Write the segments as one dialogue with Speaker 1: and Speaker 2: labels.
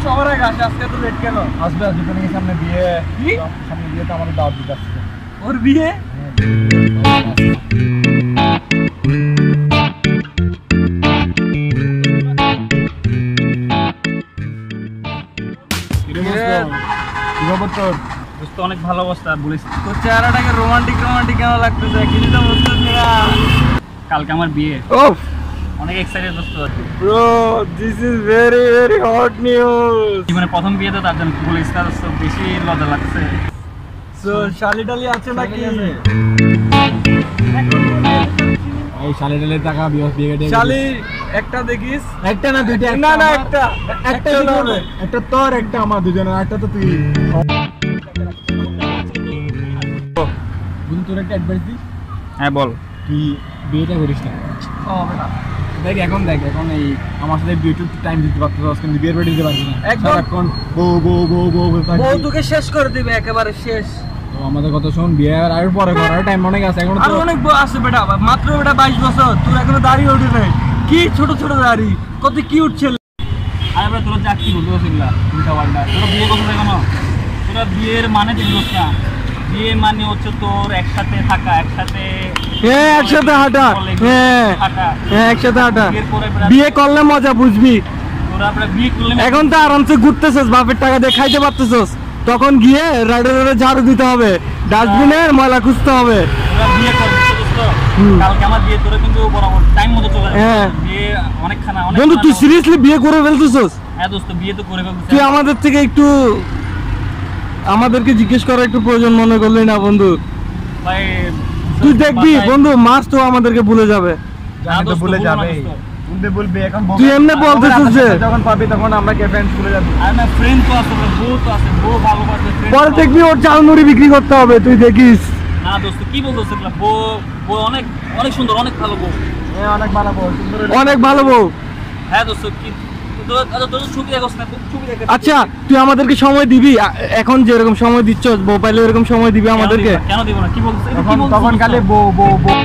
Speaker 1: সবার আগে আসে, আজকে তো লেট কেন?
Speaker 2: আসবে আজ নাকি সামনে বিয়ে, সামনে বিয়ে তো আমাদের দাওয়াত দিতে আসছে।
Speaker 1: ওর বিয়ে?
Speaker 2: অনেক ভালো অবস্থা বলিস।
Speaker 1: তোর চেহারাটাকে রোমান্টিক রোমান্টিক কেন লাগতেছে? কিছু তো বুঝতেছি না।
Speaker 2: কালকে আমার বিয়ে,
Speaker 1: ওফ
Speaker 2: অনেক এক্সাইটেড দোস্ত।
Speaker 1: Bro, this is very very hot news.
Speaker 2: জীবনে প্রথম বিয়ে তো, তার জন্য বলিস না দোস্ত, বেশি লজ্জা লাগছে।
Speaker 1: সো শালি টালি আছে নাকি?
Speaker 2: এই শালি টালি টাকা বিয়ে কেটে
Speaker 1: শালি একটা দেখিস?
Speaker 2: একটা না দুইটা?
Speaker 1: না না একটা
Speaker 2: হবে, একটা তোর একটা আমার, দুজনের। একটা তো তুই। তোর একটা অ্যাডভাইস দিই। হ্যাঁ বল। তুই বিয়েটা করিস না। দেখ এখন এই আমার সাথে একটু টাইম দিতে পারছিস, কিন্তু বিয়ের বাড়ি দিতে পারবি না। এখন
Speaker 1: বউ তোকে শেষ করে দিবে, একেবারে শেষ।
Speaker 2: তো আমাদের কথা শোন, বিয়ের আর পরে করার টাইম অনেক আছে, এখন
Speaker 1: আর অনেক আছে বেটা, মাত্র বেটা 22 বছর, তোর এখনো দাড়ি ওঠে নাই। কি ছোট ছোট দাড়ি, কত কিউট ছেলে।
Speaker 2: আরে ভাই তোরা যা কি বলতে না, উল্টা পাল্টা। তোরা বিয়ে করতে কেন? তোরা বিয়ের মানে দেখলোস না। বিয়ে মানে হচ্ছে তোর একসাথে থাকা, একসাথে
Speaker 1: হাঁটা। একসাথে হাঁটা। বিয়ে করলে মজা বুঝবি।
Speaker 2: তোরা বিয়ে করলে
Speaker 1: এখন তো আরামসে ঘুরতেছিস, বাপের টাকা দিয়ে খাইতে পারতেছিস। তখন গিয়ে রাইডারে ঝাড়ু দিতে হবে, ডাস্টবিনের ময়লা খুঁজতে হবে।
Speaker 2: তোরা বিয়ে করবি তো, কালকে আমার বিয়ে, তোরা কিন্তু বরাবর টাইম মতো চলে আসবে। বিয়ে অনেক খানা, অনেক।
Speaker 1: বন্ধু তুই সিরিয়াসলি বিয়ে করে ফেলতেছিস?
Speaker 2: হ্যাঁ দোস্ত, বিয়ে তো করে ফেলতেছিস।
Speaker 1: তুই আমাদের থেকে একটু, আমাদেরকে জিজ্ঞেস করার একটু প্রয়োজন মনে করলি না বন্ধু?
Speaker 2: ভাই
Speaker 1: তুই দেখবি বন্ধু, মাস তো আমাদেরকে ভুলে যাবে।
Speaker 2: ভুলে যাবে, বলবি এখন
Speaker 1: তুই এমনি বলতেছিস যে
Speaker 2: যখন পাবি তখন আমরা কে ফ্রেন্ড ভুলে যাবি। আর না, ফ্রেন্ড তো আছে, বউ তো আছে, বউ ভালোবাসে।
Speaker 1: পরে দেখবি ওর চালমুড়ি বিক্রি করতে হবে, তুই দেখিস।
Speaker 2: না দোস্ত, কি বলতেছিস? বউ অনেক অনেক সুন্দর, অনেক ভালো বউ। হ্যাঁ অনেক ভালো বউ,
Speaker 1: অনেক ভালো বউ।
Speaker 2: হ্যাঁ দোস্ত, কি ছবি দেখোস না? ছবি দেখে।
Speaker 1: আচ্ছা তুই আমাদেরকে সময় দিবি, এখন যেরকম সময় দিচ্ছ বউ পাইলে এরকম সময় দিবি আমাদেরকে?
Speaker 2: কেন দিব না? কি বলছিস?
Speaker 1: তখন কালে বউ বউ বউ।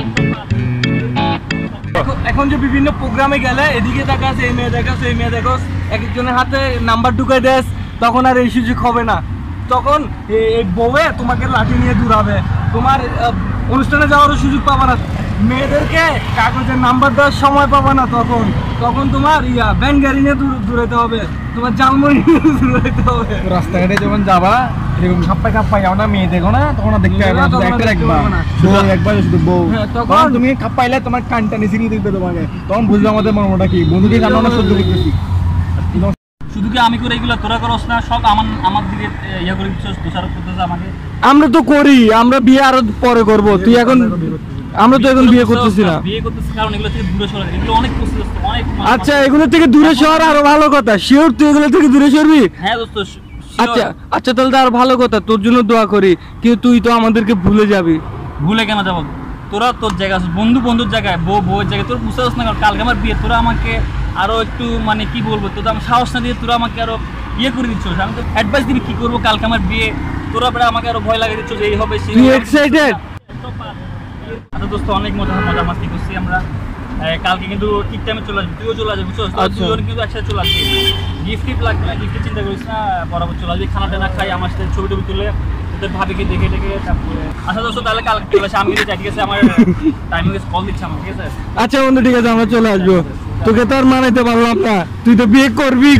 Speaker 1: এখন যে বিভিন্ন প্রোগ্রামে গেলে এদিকে দেখাস, এই মেয়ে দেখাস, এই মেয়ে দেখাস, এক একজনের হাতে নাম্বার ঢুকাই দেস, তখন আর এই সুযোগ হবে না। তখন এই বউয়ে তোমাকে লাঠি নিয়ে দূরাবে, তোমার অনুষ্ঠানে যাওয়ারও সুযোগ পাবা না, মেয়েদেরকে কাগজের নাম্বার দেওয়ার সময় পাবা না। তখন তোমার ব্যান গাড়ি নিয়ে দূরাইতে হবে, তোমার জালমুড়ি নিয়ে দূরাইতে হবে।
Speaker 2: রাস্তাঘাটে যখন যাবা এরকম খাপ্পাই খাপ্পাই যাও না, মেয়ে দেখো না, তখন দেখতে পারবে না, একটা একবার শুধু বউ। তখন তুমি খাপ্পাইলে তোমার কানটা নিচে নিয়ে দেখবে তোমাকে, তখন বুঝবে আমাদের মর্মটা কি। বন্ধুকে জানো না, সহ্য করতেছি। শুধু কি আমি করে এগুলো তোরা করস না? সব আমার দিকে ইয়ে করে দিচ্ছিস, দোষারোপ করতেছে আমাকে।
Speaker 1: আমরা তো করি, আমরা বিয়ে আরো পরে করব। তুই এখন, আমরা তো এখন বিয়ে করতেছি না।
Speaker 2: বিয়ে করতেছি কারণ এগুলো থেকে দূরে সরে, এগুলো অনেক প্রসেস, অনেক।
Speaker 1: আচ্ছা এগুলো থেকে দূরে সর, আরো ভালো কথা। শিওর তুই এগুলো থেকে দূরে সরবি?
Speaker 2: হ্যাঁ দোস্ত।
Speaker 1: আচ্ছা তাহলে তো আরো ভালো কথা, তোর জন্য দোয়া করি। কিন্তু তুই তো আমাদেরকে ভুলে যাবি।
Speaker 2: ভুলে কেন যাবো? তোরা তোর জায়গা আছে, বন্ধুর জায়গায়, বউয়ের জায়গায়। তোর বুঝতে পারছ না কারণ কালকে আমার বিয়ে, তোরা আমাকে আরো একটু মানে কি বলবো, তোর আমি সাহস না দিয়ে তোরা আমাকে আরো ইয়ে করে দিচ্ছ। আমি তো অ্যাডভাইস দিবি কি করবো, কালকে আমার বিয়ে, তোরা আমাকে আরো ভয় লাগিয়ে দিচ্ছ যে এই হবে সেই।
Speaker 1: তুই এক্সাইটেড?
Speaker 2: আচ্ছা দোস্ত, অনেক মজা মাস্তি করছি আমরা। কালকে কিন্তু ঠিক টাইমে চলে আসবি, তুইও চলে আসবি, বুঝছো? দুজন কিন্তু একসাথে চলে আসবি। গিফট লাগবে না, গিফটের চিন্তা করিস না, বরাবর চলে আসবি। খানা টানা খাই, আমার সাথে ছবি টবি তুলে তোদের ভাবিকে দেখে তারপরে। আচ্ছা দোস্ত, তাহলে কালকে চলে আসি। আমি কিন্তু ঠিক আছে, আমার টাইমিং কল দিচ্ছে আমার, ঠিক আছে?
Speaker 1: আচ্ছা বন্ধু ঠিক আছে, আমরা চলে আসবো। তোকে তো আর মানাইতে পারলাম না, তুই তো বিয়ে করবি।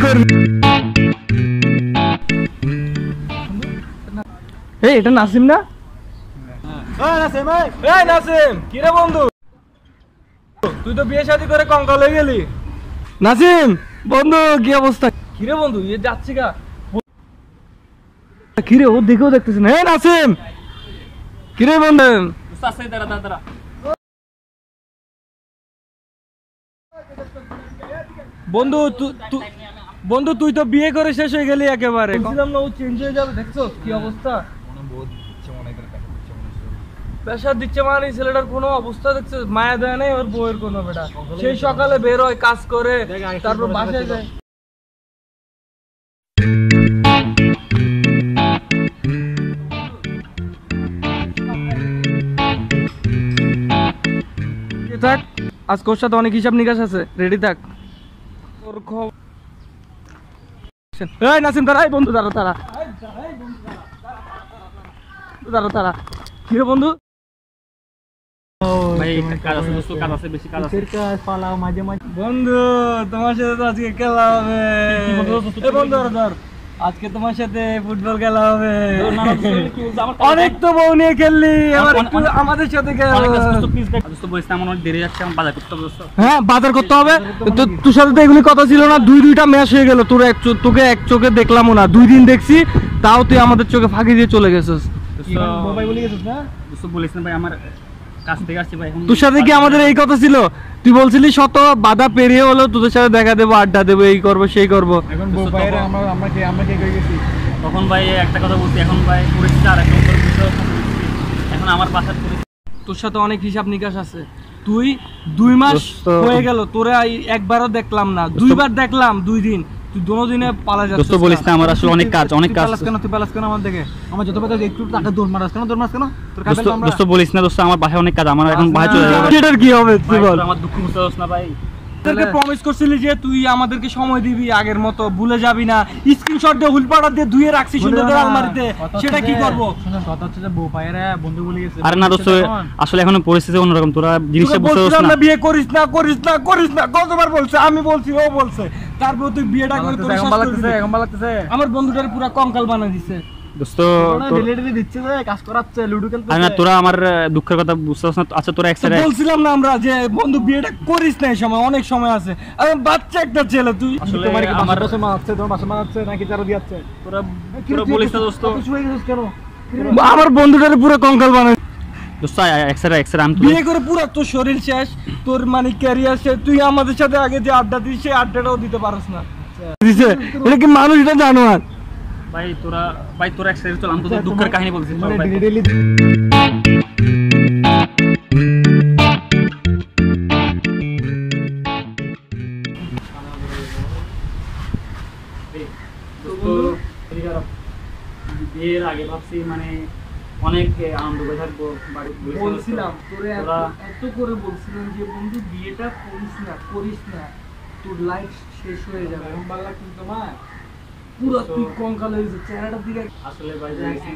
Speaker 1: এই এটা নাসিম না? নাসিম কিরে বন্ধু, তুই তো বিয়ে শাদী করে কঙ্কাল হয়ে গেলি। নাসিম বন্ধু, কি অবস্থা? কিরে বন্ধু, এ যাচ্ছে গা। কিরে ও দেখেও দেখতেছে না। হ্যাঁ নাসিম, কিরে বন্ধু? বন্ধু তুই তো বিয়ে করে শেষ হয়ে গেলি একেবারে। বলছিলাম না ও চেঞ্জ হয়ে যাবে, দেখছো কি অবস্থা? প্রেশার দিচ্ছে মানে ছেলেটার কোনো অবস্থা দেখছে, মায়া দেয় নাই ওর বউয়ের কোনো। বেটা সেই সকালে বের হয়, কাজ করে, তারপর বাসায় যায়। থাক, আজকে ওর সাথে অনেক হিসাব নিকাশ আছে, রেডি থাক। অ্যাকশন। এই নাসিম দাঁড়া, এই বন্ধু দাঁড়া দাঁড়া দাঁড়া দাঁড়া। কি রে বন্ধু?
Speaker 2: ভাই কাজ আছে দোস্ত, কাজ আছে, বেশি কাজ আছে।
Speaker 1: বন্ধু তোমার সাথে তো আজকে খেলা হবে।
Speaker 2: কি বন্ধু, দোস্ত,
Speaker 1: এই বন্ধু ধর, আজকে তোমার সাথে ফুটবল খেলা হবে।
Speaker 2: না, না, দোস্ত, কি বলছো? আমার
Speaker 1: অনেক তো বউ নিয়ে খেললি, এবার
Speaker 2: অনেক-
Speaker 1: একটু আমাদের সাথে খেল।
Speaker 2: অনেক কাজ, দোস্ত, please দেখ। দোস্ত বলিস না, আমার অনেক দেরি যাচ্ছে, আমার বাজার করতে হবে দোস্ত।
Speaker 1: হ্যাঁ বাজার করতে হবে। তোর সাথে তো এগুলি কথা ছিল না, দুইটা ম্যাচ হয়ে গেল, তোকে এক চোখে দেখলামও না, 2 দিন দেখছি, তাও তুই আমাদের চোখে ফাঁকি দিয়ে চলে গেছিস।
Speaker 2: দোস্ত বলিস না ভাই, আমার কাজ থেকে আসছি ভাই এখন।
Speaker 1: তোর সাথে কি আমাদের এই কথা ছিল? তুই বলছিলি শত বাধা পেরিয়ে হলো তোদের সাথে দেখা দেবো, আড্ডা দেবো, এই করবো সেই করবো।
Speaker 2: তখন ভাই একটা কথা বলছি, এখন ভাই পরিস্থিতি আর একটা বিষয় পরিস্থিতি। এখন আমার বাসার পরিস্থিতি।
Speaker 1: তোর সাথে অনেক হিসাব নিকাশ আছে। তুই 2 মাস
Speaker 2: দোস্ত-
Speaker 1: হয়ে গেল, তোরে একবারও দেখলাম না, 2বার দেখলাম 2 দিন, তুই দোনো দিনে পালা যাচ্ছিস।
Speaker 2: দোস্ত বলিস না, আমার আসলে অনেক কাজ, অনেক কাজ।
Speaker 1: তুই পালাস কেন আমার দেখে? আমার যত কথা একটু টাকা দৌড় মারাস কেন? তোর কাছে
Speaker 2: দোস্ত বলিস না দোস্ত, আমার বাসায় অনেক কাজ, আমার এখন বাসায় চলে যাবে।
Speaker 1: এটার কি হবে তুই
Speaker 2: ভাই,
Speaker 1: বল।
Speaker 2: তোর আমার দুঃখ বুঝতে পারছ না ভাই।
Speaker 1: তোকে প্রমিস করছিলি যে তুই আমাদেরকে সময় দিবি, আগের মতো ভুলে যাবি না। স্ক্রিনশট দিয়ে হুলপাড়া দিয়ে ধুয়ে রাখছি সুন্দর করে আলমারিতে, সেটা কি করব?
Speaker 2: আরে না দোস্ত, আসলে এখন পরিস্থিতি অন্যরকম, তোরা জিনিসটা
Speaker 1: তোকে
Speaker 2: বুঝতে পারছ
Speaker 1: বলছিলাম
Speaker 2: না।
Speaker 1: না বিয়ে করিস না করিস না করিস না, কতবার বলছে, আমি বলছি ও বলছে, তারপর তুই বিয়েটা করে তোর শেষ করে দিলি। আমার বন্ধুটার পুরো কঙ্কাল বানিয়ে দিছে।
Speaker 2: দোস্ত আরে না, তোরা আমার দুঃখের কথা বুঝতে পারছ না। আচ্ছা তোরা
Speaker 1: তো
Speaker 2: একসাথে
Speaker 1: বলছিলাম না আমরা যে বন্ধু বিয়েটা করিস না, এই সময় অনেক সময় আছে, আরে বাচ্চা একটা ছেলে তুই।
Speaker 2: আসলে আমার তোরা বলিস না দোস্ত।
Speaker 1: আমার বন্ধুটার পুরো কঙ্কাল বানায়
Speaker 2: দোস্ত একসাথে আমি
Speaker 1: বিয়ে করে পুরো তোর শরীর শেষ, তোর মানে ক্যারিয়ার শেষ। তুই আমাদের সাথে আগে যে আড্ডা দিস সেই আড্ডাটাও দিতে পারস না। দিছে এটা কি মানুষ, এটা জানোয়ার।
Speaker 2: ভাই তোরা একসাথে চল, আমি তোদের দুঃখের কাহিনী বলছি। চল ভাই। বিয়ের আগে ভাবছি মানে অনেক আনন্দ করে থাকবো, বাড়ি
Speaker 1: বলছিলাম তোরে
Speaker 2: তোরা-
Speaker 1: এত করে বলছিলাম যে বন্ধু বিয়েটা করিস না, তোর লাইফ শেষ হয়ে যাবে। পুরো তুই কঙ্কাল হয়ে যাচ্ছে চেহারাটার দিকে।
Speaker 2: আসলে ভাই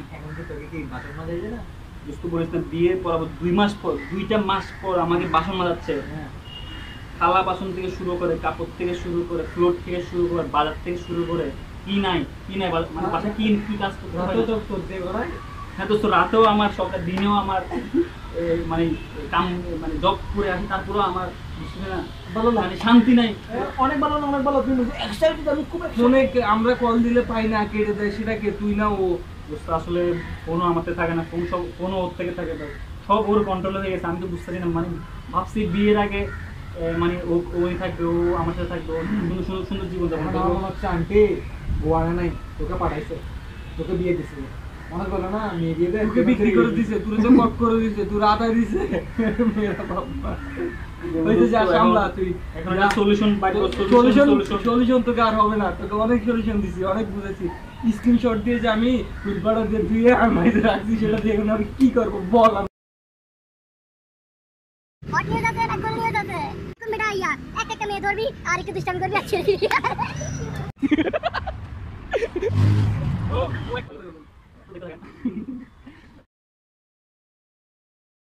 Speaker 2: বুঝতে পারিস না, বিয়ের পর আবার 2 মাস পর, 2টা মাস পর আমাকে বাসন মাজাচ্ছে। থালা বাসন থেকে শুরু করে, কাপড় থেকে শুরু করে, ফ্লোর থেকে শুরু করে, বাজার থেকে শুরু করে, কি নাই মানে বাসা কি কাজ করতে হয়। হ্যাঁ দোস্ত, রাতেও আমার সকাল, দিনেও আমার মানে কাম, মানে জব করে আসি, তারপরেও আমার বুঝছিস না ভালো মানে শান্তি নাই।
Speaker 1: অনেক ভালো তুই এক্সাইটেড, আমি খুব ফোনে আমরা কল দিলে পাই না, কেটে দেয়, সেটা কে তুই না ও?
Speaker 2: দোস্ত আসলে ফোনও আমার থেকে থাকে না, ফোনও ওর থেকে থাকে, সব ওর কন্ট্রোল হয়ে গেছে। আমি তো বুঝতে পারি না, মানে ভাবছি বিয়ের আগে মানে ওই থাকবে, ও আমার সাথে থাকবে, সুন্দর সুন্দর সুন্দর জীবন যাপন করবে।
Speaker 1: আন্টি ও আনে নাই, তোকে পাঠাইছে, তোকে বিয়ে দিছে, মনে করলো না মেয়ে বিয়ে দেয়, তোকে বিক্রি করে দিছে, তুই তো কট করে দিছে, তুই আদায় দিছে। মেয়েরা বাবা হইতে যা সামলা তুই
Speaker 2: এখন একটা সলিউশন বাইর কর,
Speaker 1: সলিউশন তোকে আর হবে না, তোকে অনেক সলিউশন দিছি, অনেক বুঝেছি। স্ক্রিনশট দিয়ে যে আমি ফুলপাড়া দিয়ে ধুয়ে আলমারিতে রাখছি, সেটা দিয়ে এখন আমি কি করবো বল।
Speaker 3: হট নিয়ে যাচ্ছে না, গোল নিয়ে যাচ্ছে। কোন বেটা ইয়া একটা মেয়ে ধরবি আর একটু দুষ্টামি করবি আর ছেড়ে দিবি।